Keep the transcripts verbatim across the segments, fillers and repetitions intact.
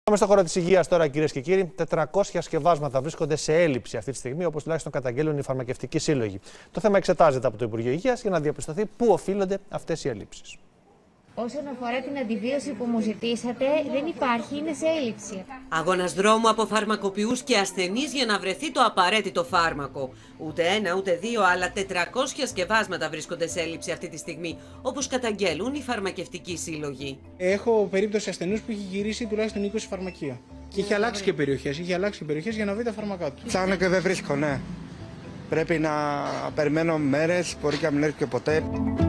Πάμε στον χώρο της υγείας τώρα, κυρίες και κύριοι. τετρακόσια σκευάσματα βρίσκονται σε έλλειψη αυτή τη στιγμή, όπως τουλάχιστον καταγγέλουν οι φαρμακευτικοί σύλλογοι. Το θέμα εξετάζεται από το Υπουργείο Υγείας για να διαπιστωθεί πού οφείλονται αυτές οι ελλείψεις. Όσον αφορά την αντιβίωση που μου ζητήσατε, δεν υπάρχει, είναι σε έλλειψη. Αγώνας δρόμου από φαρμακοποιούς και ασθενείς για να βρεθεί το απαραίτητο φάρμακο. Ούτε ένα, ούτε δύο, αλλά τετρακόσια σκευάσματα βρίσκονται σε έλλειψη αυτή τη στιγμή, όπως καταγγέλουν οι φαρμακευτικοί σύλλογοι. Έχω περίπτωση ασθενούς που έχει γυρίσει τουλάχιστον είκοσι φαρμακεία. Και είχε αλλάξει και περιοχές, είχε αλλάξει και περιοχές για να βρει τα φάρμακά του. Ψάχνω και δεν βρίσκω, ναι. Πρέπει να περιμένω μέρες, μπορεί και να μην έρθει και ποτέ.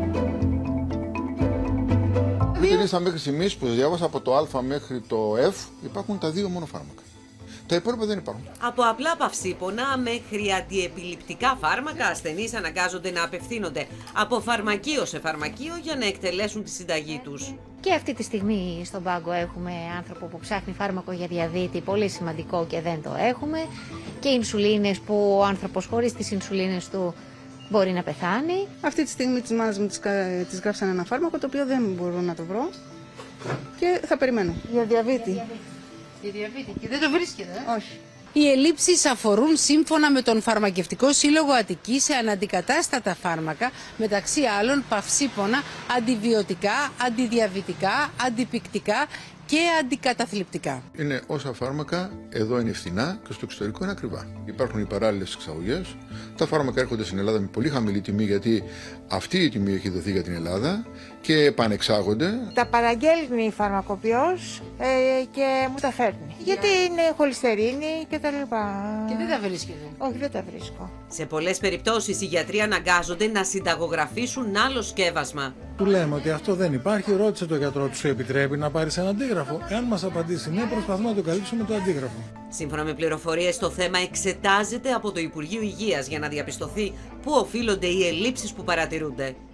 Την λίστα μέχρι στιγμής που διάβασα από το Α μέχρι το F υπάρχουν τα δύο μόνο φάρμακα. Τα υπόλοιπα δεν υπάρχουν. Από απλά παυσίπονα μέχρι αντιεπιληπτικά φάρμακα, ασθενείς αναγκάζονται να απευθύνονται από φαρμακείο σε φαρμακείο για να εκτελέσουν τη συνταγή τους. Και αυτή τη στιγμή στον πάγκο έχουμε άνθρωπο που ψάχνει φάρμακο για διαβήτη, πολύ σημαντικό και δεν το έχουμε. Και ινσουλίνες που ο άνθρωπος χωρίς τις ινσουλίνες του μπορεί να πεθάνει. Αυτή τη στιγμή τις μάνας μου τις, τις γράψαν ένα φάρμακο το οποίο δεν μπορώ να το βρω και θα περιμένω. Για διαβήτη. Για διαβήτη και δεν το βρίσκεται. Ε? Όχι. Οι ελλείψεις αφορούν σύμφωνα με τον Φαρμακευτικό Σύλλογο Αττικής σε αναντικατάστατα φάρμακα, μεταξύ άλλων παυσίπονα, αντιβιωτικά, αντιδιαβητικά, αντιπικτικά και αντικαταθλιπτικά. Είναι όσα φάρμακα εδώ είναι φθηνά και στο εξωτερικό είναι ακριβά. Υπάρχουν οι παράλληλες εξαγωγές. Τα φάρμακα έρχονται στην Ελλάδα με πολύ χαμηλή τιμή, γιατί αυτή η τιμή έχει δοθεί για την Ελλάδα και επανεξάγονται. Τα παραγγέλνει η φαρμακοποιός ε, και μου τα φέρνει. Γιατί είναι χολυστερίνη και τα λοιπά. Και δεν τα βρίσκεται. Όχι, δεν τα βρίσκω. Σε πολλές περιπτώσεις οι γιατροί αναγκάζονται να συνταγογραφήσουν άλλο σκεύασμα. Του λέμε ότι αυτό δεν υπάρχει, ρώτησε το γιατρό του, σου επιτρέπει να πάρεις ένα αντίγραφο. Εάν μας απαντήσει ναι, προσπαθούμε να το καλύψουμε το αντίγραφο. Σύμφωνα με πληροφορίες, το θέμα εξετάζεται από το Υπουργείο Υγείας για να διαπιστωθεί πού οφείλονται οι ελλείψεις που παρατηρούνται.